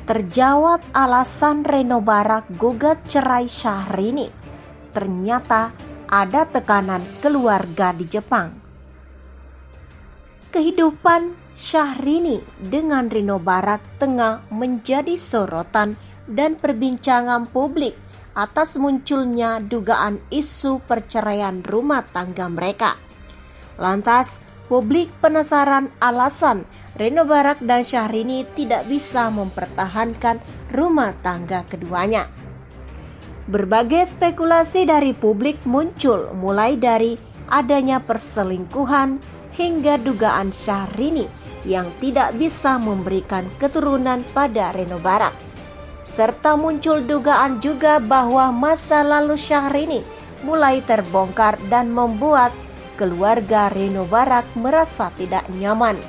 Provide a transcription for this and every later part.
Terjawab alasan Reno Barak gugat cerai Syahrini. Ternyata ada tekanan keluarga di Jepang. Kehidupan Syahrini dengan Reno Barak tengah menjadi sorotan dan perbincangan publik atas munculnya dugaan isu perceraian rumah tangga mereka. Lantas, publik penasaran alasan Reno Barak dan Syahrini tidak bisa mempertahankan rumah tangga keduanya. Berbagai spekulasi dari publik muncul, mulai dari adanya perselingkuhan hingga dugaan Syahrini yang tidak bisa memberikan keturunan pada Reno Barak. Serta muncul dugaan juga bahwa masa lalu Syahrini mulai terbongkar dan membuat keluarga Reno Barak merasa tidak nyaman.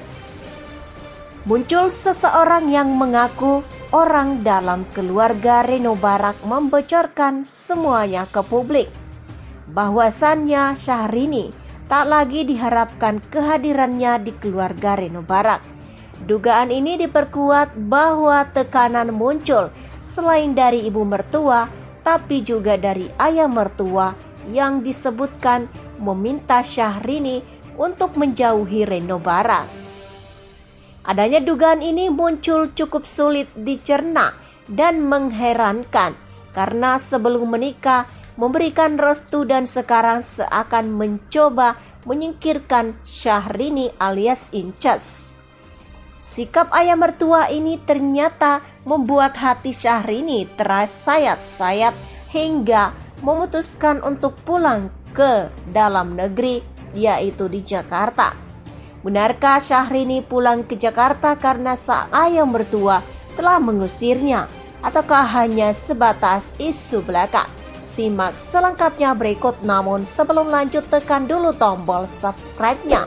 Muncul seseorang yang mengaku orang dalam keluarga Reno Barak membocorkan semuanya ke publik. Bahwasannya Syahrini tak lagi diharapkan kehadirannya di keluarga Reno Barak. Dugaan ini diperkuat bahwa tekanan muncul selain dari ibu mertua, tapi juga dari ayah mertua yang disebutkan meminta Syahrini untuk menjauhi Reno Barak. Adanya dugaan ini muncul cukup sulit dicerna dan mengherankan karena sebelum menikah memberikan restu dan sekarang seakan mencoba menyingkirkan Syahrini alias incest. Sikap ayah mertua ini ternyata membuat hati Syahrini tersayat-sayat hingga memutuskan untuk pulang ke dalam negeri, yaitu di Jakarta. Benarkah Syahrini pulang ke Jakarta karena sang ayah mertua telah mengusirnya, ataukah hanya sebatas isu belaka? Simak selengkapnya berikut, namun sebelum lanjut tekan dulu tombol subscribe-nya.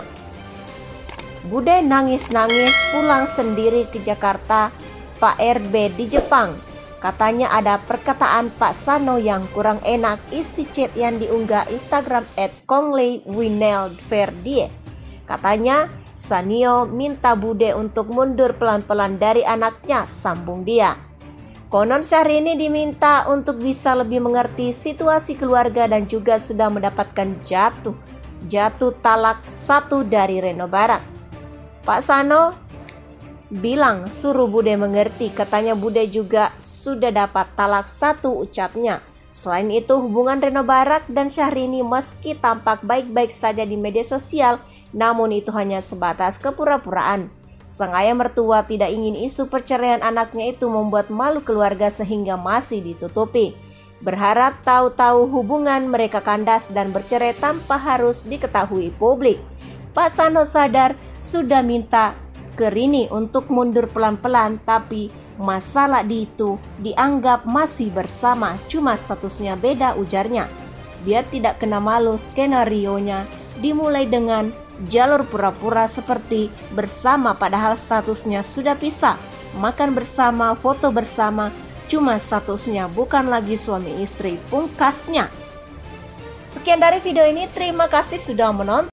Bude nangis-nangis pulang sendiri ke Jakarta, Pak RB di Jepang. Katanya ada perkataan Pak Sano yang kurang enak, isi chat yang diunggah Instagram @kongley_wineld_verdie. Katanya Sanio minta Bude untuk mundur pelan-pelan dari anaknya, sambung dia. Konon Syahrini diminta untuk bisa lebih mengerti situasi keluarga dan juga sudah mendapatkan jatuh talak 1 dari Reno Barak. Pak Sano bilang suruh Bude mengerti, katanya Bude juga sudah dapat talak 1 ucapnya. Selain itu, hubungan Reno Barak dan Syahrini meski tampak baik-baik saja di media sosial, namun itu hanya sebatas kepura-puraan. Sang ayah mertua tidak ingin isu perceraian anaknya itu membuat malu keluarga sehingga masih ditutupi. Berharap tahu-tahu hubungan mereka kandas dan bercerai tanpa harus diketahui publik. Pak Sano sadar sudah minta ke Rini untuk mundur pelan-pelan, tapi masalah itu dianggap masih bersama, cuma statusnya beda, ujarnya. Biar tidak kena malu, skenarionya dimulai dengan jalur pura-pura seperti bersama padahal statusnya sudah pisah, makan bersama, foto bersama, cuma statusnya bukan lagi suami istri, pungkasnya. Sekian dari video ini, terima kasih sudah menonton.